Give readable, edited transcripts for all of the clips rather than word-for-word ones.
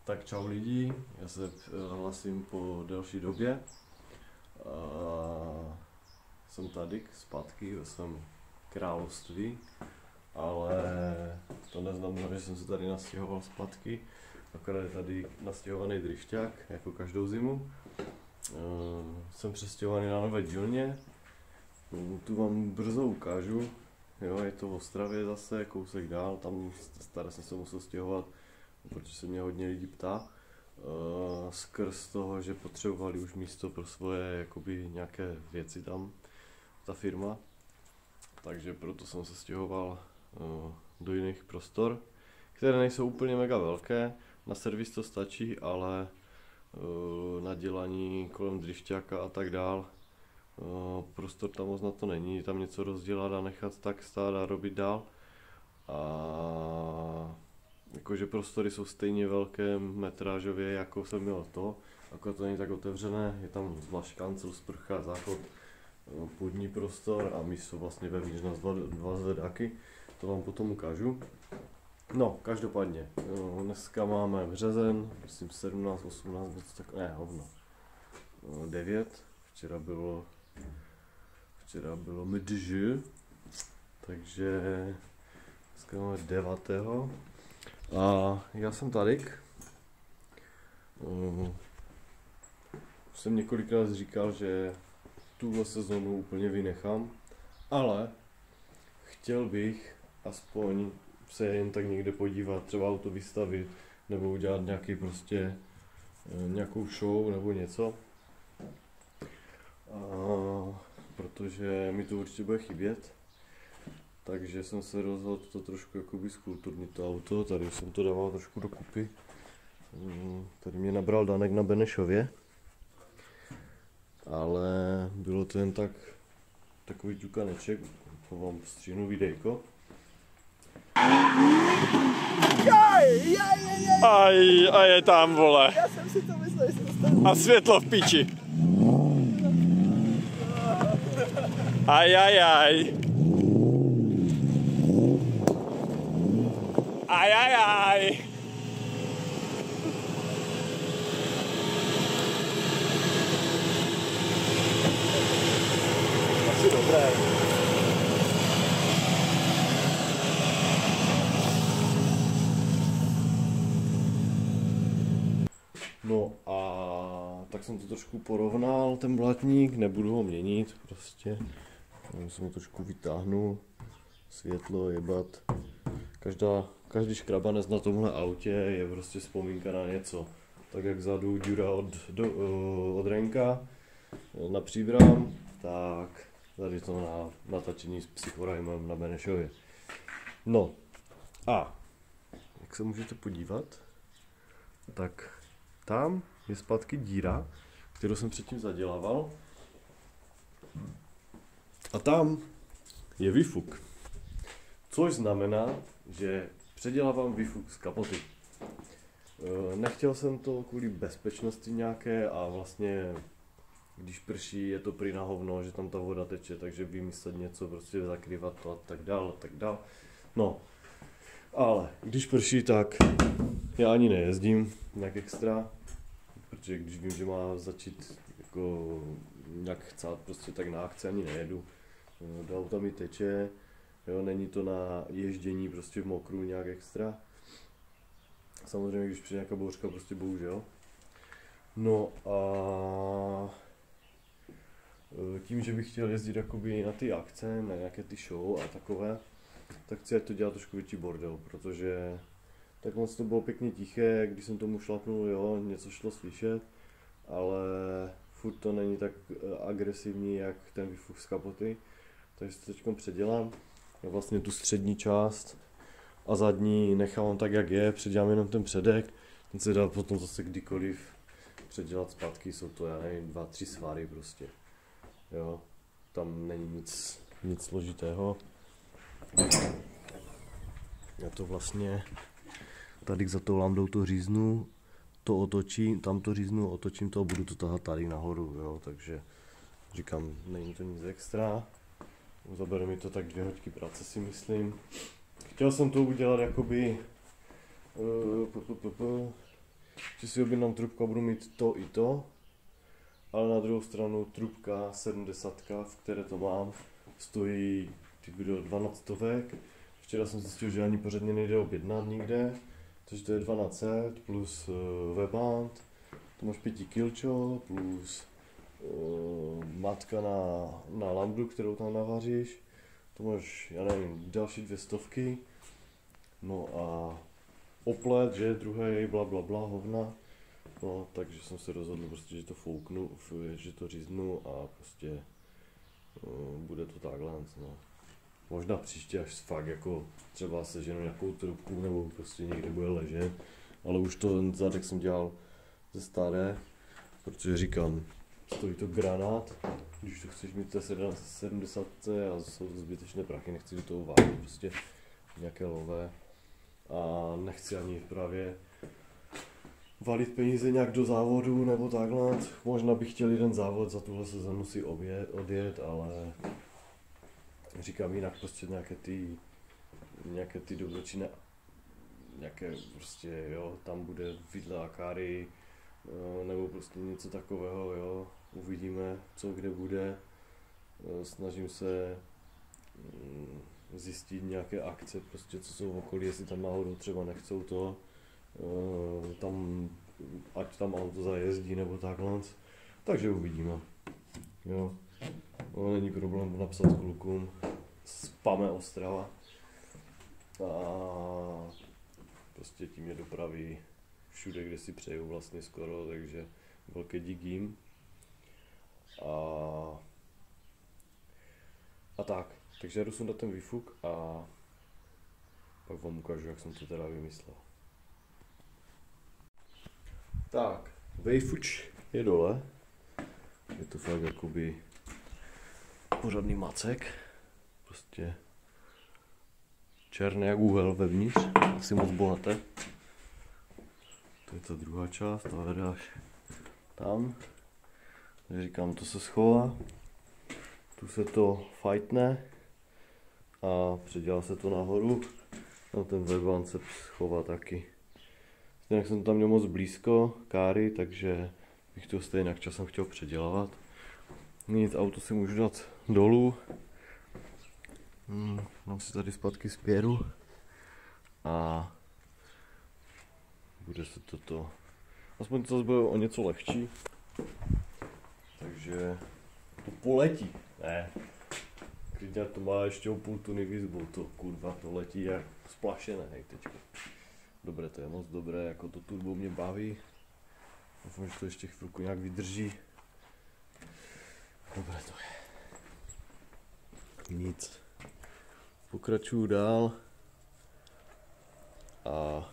Tak čau lidi, já se hlasím po delší době. Jsem tady zpátky ve svém království, ale to neznamená, že jsem se tady nastěhoval zpátky. Akorát je tady nastěhovaný drišťák, jako každou zimu. Jsem přestěhovaný na nové dílně, tu vám brzo ukážu. Jo, je to v Ostravě zase, kousek dál, tam staré jsem se musel stěhovat, protože se mě hodně lidí ptá. Skrz toho, že potřebovali už místo pro svoje jakoby nějaké věci tam, ta firma. Takže proto jsem se stěhoval do jiných prostor, které nejsou úplně mega velké, na servis to stačí, ale na dělání kolem drifťáka a tak dál. Prostor tam moc na to není, tam něco rozdělat a nechat tak stát a robit dál. A jakože prostory jsou stejně velké metrážově, jako jsem měl to, akorát to není tak otevřené, je tam zvlášť kancel, sprcha, záchod, půdní prostor a místo vlastně vevnitř na dva zvedáky, to vám potom ukážu. No, každopádně, dneska máme březen, myslím 17, 18, ne, hovno, 9, včera bylo midi, takže dneska máme 9. A já jsem tady. Už jsem několikrát říkal, že tuhle sezonu úplně vynechám, ale chtěl bych aspoň se jen tak někde podívat, třeba auto vystavit, nebo udělat nějaký prostě nějakou show nebo něco. Protože mi to určitě bude chybět. Takže jsem se rozhodl to trošku jakoby zkulturnit to auto, tady jsem to dával trošku dokupy. Tady mě nabral Danek na Benešově. Ale bylo to jen tak, takový ťukaneček, to vám stříhnu videjko. A je tam, vole. Já jsem si to myslel, že jsem dostal. A světlo v piči. Ajajaj. Ajajaj. Asi dobré. No a tak jsem to trošku porovnal, ten blatník, nebudu ho měnit prostě. Jsem ho trošku vytáhnul, světlo, jebat. Každý škrabanec na tomhle autě je prostě vzpomínka na něco. Tak jak vzadu díra od renka na příbram, tak tady to na natačení s Psychorajmem na Benešově. No a jak se můžete podívat, tak tam je zpátky díra, kterou jsem předtím zadělával. A tam je výfuk. Což znamená, že předělávám výfuk z kapoty. Nechtěl jsem to kvůli bezpečnosti nějaké a vlastně když prší, je to prý na hovno, že tam ta voda teče, takže vymyslet něco, prostě zakrývat to a tak dál. No, ale když prší, tak já ani nejezdím nějak extra, protože když vím, že má začít jako nějak chcát prostě, tak na akci ani nejedu. Do auta mi teče, jo, není to na ježdění prostě v mokru nějak extra. Samozřejmě, když přijde nějaká bouřka, prostě bohužel. No a tím, že bych chtěl jezdit jakoby na ty akce, na nějaké ty show a takové, tak chci, ať to dělat trošku větší bordel, protože tak moc to bylo pěkně tiché, když jsem tomu šlapnul, jo, něco šlo slyšet, ale furt to není tak agresivní, jak ten výfuk z kapoty, takže to teďkom předělám. Já vlastně tu střední část a zadní nechám tak, jak je, předělám jenom ten předek, ten se dá potom zase kdykoliv předělat zpátky, jsou to, já nevím, 2-3 svary prostě, jo, tam není nic složitého. Já to vlastně tady za tou landou to říznu, to otočím, tam to říznu, otočím to a budu to tahat tady nahoru, jo, takže říkám, není to nic extra. Zabere mi to tak 2 hodiny práce, si myslím. Chtěl jsem to udělat jakoby že si objednám trubku a budu mít to i to, ale na druhou stranu trubka 70, v které to mám, stojí 12 stovek. Včera jsem zjistil, že ani pořádně nejde objednat nikde, takže to je 1200 plus weband, to máš 5 kilčo plus matka na lambdu, kterou tam navaříš, to máš, já nevím, další 200. No a oplet, že druhý, bla bla bla, hovna. No, takže jsem se rozhodl prostě, že to fouknu, že to říznu a prostě bude to takhle, no. Možná příště až fakt jako třeba seženu nějakou trubku nebo prostě někde bude ležet, ale už to zadek jsem dělal ze staré, protože říkám, stojí to granát, když to chceš mít 70 a jsou to zbytečné prachy, nechci do toho vážit prostě nějaké lové a nechci ani právě valit peníze nějak do závodu nebo takhle. Možná bych chtěl jeden závod za tuhle sezonu si odjet, ale říkám jinak prostě nějaké ty dobročinné, nějaké prostě jo, tam bude vidle a káry, nebo prostě něco takového, jo, uvidíme co kde bude, snažím se zjistit nějaké akce, prostě co jsou v okolí, jestli tam náhodou třeba nechcou to, tam, ať tam auto zajezdí nebo takhle, takže uvidíme, jo, no, není problém napsat klukům, spame Ostrava a prostě tím je dopraví všude, kde si přeju vlastně skoro, takže velký dík jim a tak, takže jdu sundat ten výfuk a pak vám ukážu, jak jsem to teda vymyslel. Tak, výfuč je dole, je to fakt jakoby pořádný macek, prostě černý jak úhel vevnitř, asi moc bohaté. To je ta druhá část, to vede až tam, takže říkám, to se schová, tu se to fajtne a předělá se to nahoru, no ten weband se schová taky. Jinak jsem tam měl moc blízko káry, takže bych to stejně časem chtěl předělávat. Nic, auto si můžu dát dolů. Mám si tady zpátky spěru a bude se toto, aspoň to bude o něco lehčí, takže to poletí, ne, klidně to má ještě o půl tuny výzvu, to kurva, to letí jak splašené, hej teďko. Dobré, to je moc dobré, jako to turbo mě baví, doufám, že to ještě chvilku nějak vydrží, dobré to je, nic, pokračuju dál a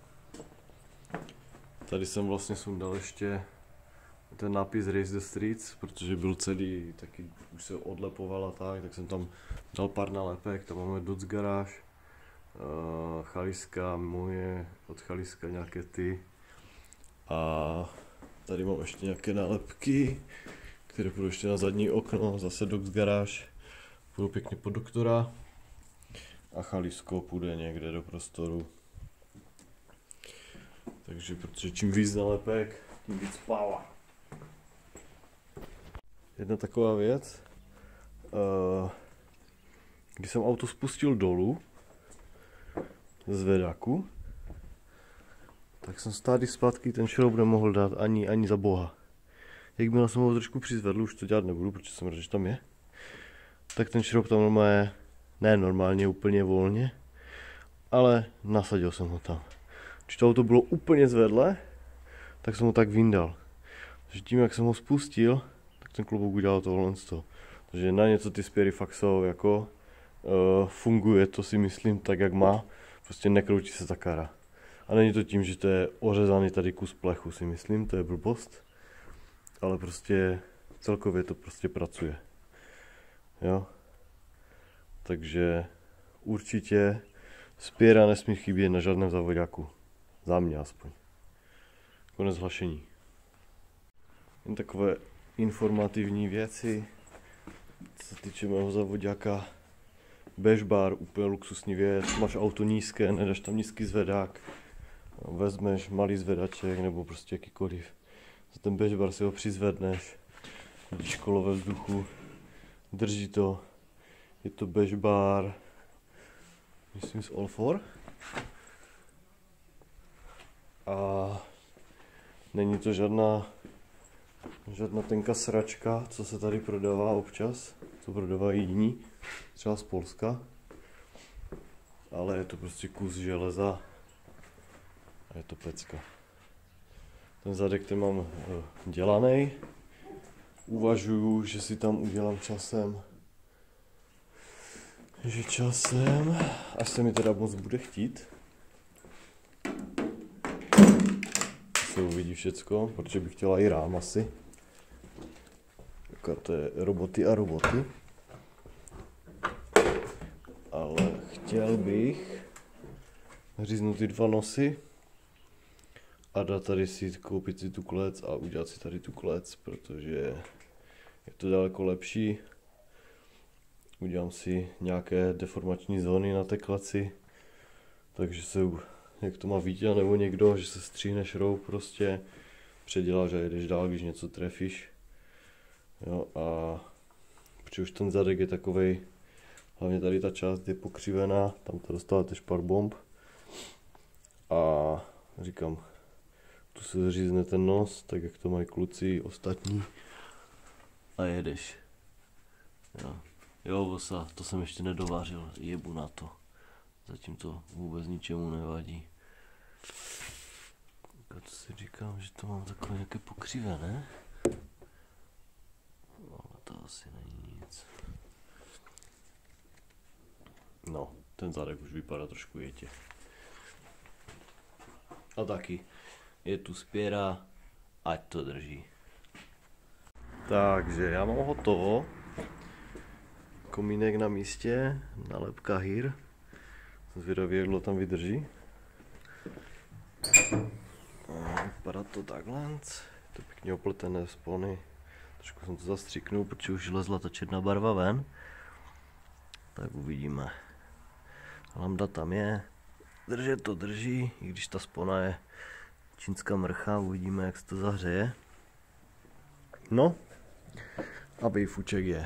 tady jsem vlastně sundal ještě ten nápis Race the Streets, protože byl celý, taky už se odlepoval a tak jsem tam dal pár nálepek, tam máme Doc Garage, Chaliska moje, od Chaliska nějaké ty a tady mám ještě nějaké nálepky, které půjdou ještě na zadní okno, zase Doc Garage, půjdu pěkně pod doktora a Chalisko půjde někde do prostoru. Takže protože čím víc nálepek, tím víc power. Jedna taková věc, když jsem auto spustil dolů z zvedáku, tak jsem tady zpátky ten šroub nemohl dát ani za boha. Jakmile jsem ho trošku přizvedl, už to dělat nebudu, protože jsem rád, že tam je, tak ten šroub tam normálně, ne normálně, úplně volně, ale nasadil jsem ho tam. Když to auto bylo úplně zvedle, tak jsem ho tak vyndal. Takže tím, jak jsem ho spustil, tak ten klobouk udělal tohle. Takže na něco ty spěry fakt jsou, jako funguje to, si myslím, tak jak má. Prostě nekroutí se ta kara. A není to tím, že to je ořezaný tady kus plechu, si myslím, to je blbost. Ale prostě celkově to prostě pracuje. Jo? Takže určitě spěra nesmí chybět na žádném závodáku. Za mě aspoň. Konec hlašení. Jen takové informativní věci, co se týče mého závodáka. Bežbar, úplně luxusní věc, máš auto nízké, nedáš tam nízký zvedák, Vezmeš malý zvedaček nebo prostě jakýkoliv. Za ten běžbar si ho přizvedneš, vidíš kolo ve vzduchu, drží to, je to běžbar, myslím z All4. A není to žádná tenká sračka, co se tady prodává občas, co prodávají jiní, třeba z Polska. Ale je to prostě kus železa a je to pecka. Ten zadek ten mám dělaný. Uvažuju, že si tam udělám časem, až se mi teda moc bude chtít. Se uvidí všecko, protože bych chtěla i rám asi. Takové to je roboty a roboty. Ale chtěl bych říznout ty 2 nosy a dát tady koupit si tu klec a udělat si tady tu klec, protože je to daleko lepší. Udělám si nějaké deformační zóny na té kleci, takže se, jak to má Vítě nebo někdo, že se stříhneš roub prostě, předěláš a jedeš dál, když něco trefíš. Jo, a protože už ten zadek je takovej, hlavně tady ta část je pokřivená, tam to dostáváte šparbomb. A říkám, tu se zařízne ten nos, tak jak to mají kluci ostatní. A jedeš. Jo, vosa, to jsem ještě nedovářil, jebu na to. Zatím to vůbec ničemu nevadí. A to si říkám, že to mám takové nějaké pokřivené. Ale to asi není nic. No, ten zadek už vypadá trošku jetě. A taky je tu spěra, ať to drží. Takže já mám hotovo. Komínek na místě, nálepka HIR. Zvědavě, jak dlouho tam vydrží. A vypadá to takhle. To pěkně opletené spony. Trošku jsem to zastřiknul, protože už lezla ta černá barva ven. Tak uvidíme. Lambda tam je. Držet to drží, i když ta spona je čínská mrcha, uvidíme, jak se to zahřeje. No, a bejfuček je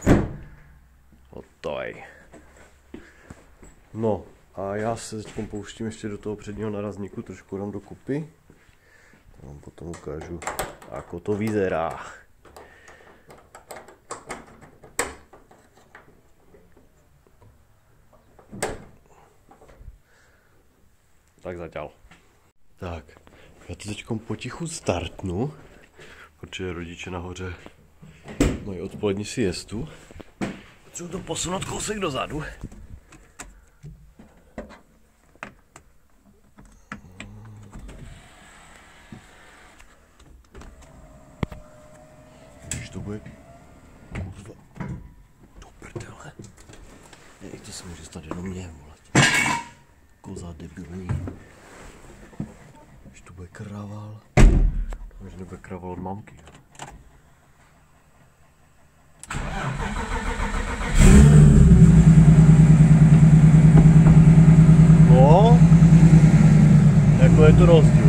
hotový. No, a já se teď pouštím ještě do toho předního narazníku, trošku dám dokupy. To vám potom ukážu, jako to vyzerá. Tak zatím. Tak, já to teď potichu startnu, protože rodiče nahoře mají odpolední siestu. Potřebuji to posunout kousek dozadu. Když to bude kurva do prdele. To se může stát jenom mě, vole. Koza debilní. Když to bude kraval. Když nebude kraval od mamky. No, jako je to rozdíl.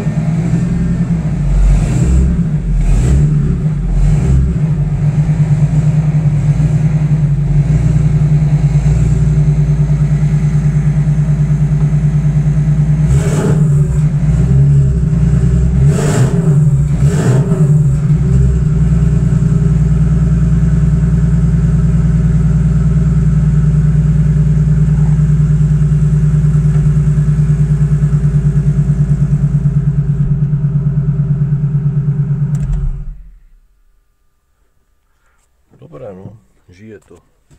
Dobré, no, žije to.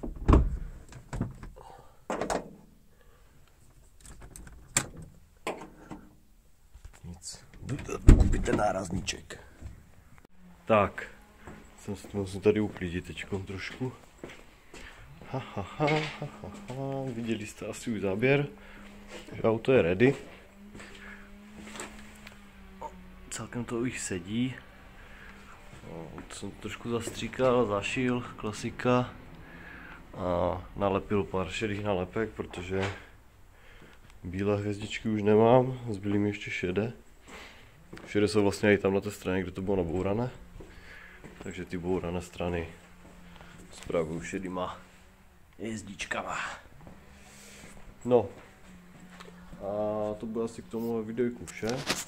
Nic, jdu koupit ten nárazníček. Tak, musím tady uklidit teďkom trošku. Viděli jste asi už záběr, že auto je ready. Celkem to už sedí. Jsem trošku zastříkal, zašil, klasika. A nalepil pár šedých nalepek, protože Bílé hvězdičky už nemám, zbyly mi ještě šedé. Šedé jsou vlastně i tam na té straně, kde to bylo nabourané. Takže ty bourané strany spravuju šedýma hvězdičkama. No. A to bude asi k tomu videjku vše.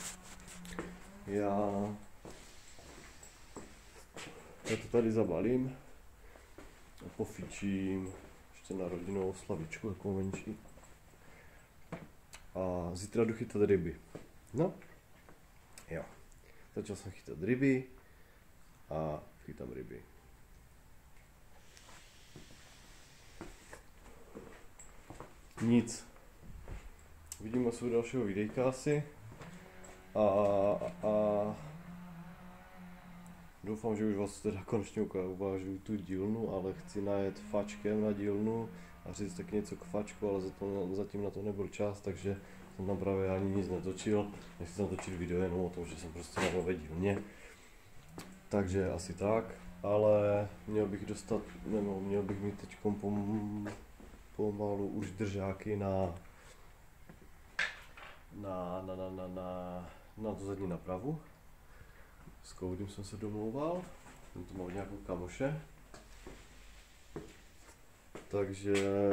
Já to tady zabalím a pofíčím ještě na rodinnou slavičku, jako menší. A zítra jdu chytat ryby. No, jo. Začal jsem chytat ryby a chytám ryby. Nic. Vidíme se u dalšího videjka asi. A doufám, že už vás teda konečně ukážu tu dílnu, ale chci najet fačkem na dílnu a říct taky něco k fačku, ale zatím na to nebyl čas, takže jsem tam právě ani nic netočil. Nechci tam točit video jenom o tom, že jsem prostě na nové dílně. Takže asi tak, ale měl bych mít teď pomalu už držáky na tu zadní napravu. S Koudym jsem se domlouval, jsem to mal nějakou kamoše. Takže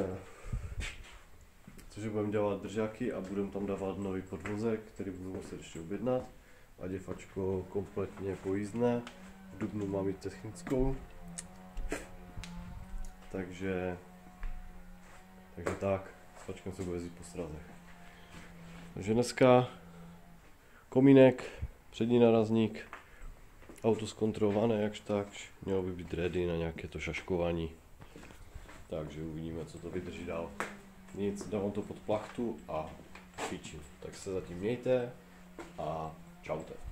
budeme dělat držáky a budeme tam dávat nový podvozek, který budu muset ještě objednat. Ať je fačko kompletně pojízdné. V dubnu mám i technickou. Takže tak, s fačkem se bude jezdit po strazech. Takže dneska komínek, přední narazník, auto zkontrolované jakž takž, mělo by být ready na nějaké to šaškování. Takže uvidíme, co to vydrží dál. Nic, dávám to pod plachtu a fíčím. Tak se zatím mějte a čaute.